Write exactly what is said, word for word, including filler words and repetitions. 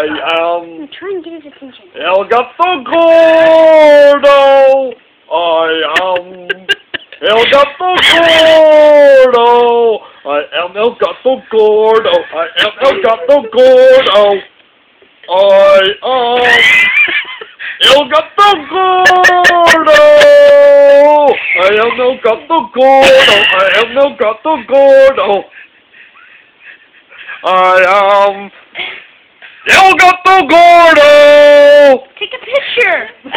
am Try and get his attention. El Gato Gordo. I am El Gato Gordo. I am El Gato Gordo. I am El Gato Gordo. I am El Gato Gordo. I am El Gato Gordo. I am El Gato Gordo. I am El Gato Gordo. Take a picture.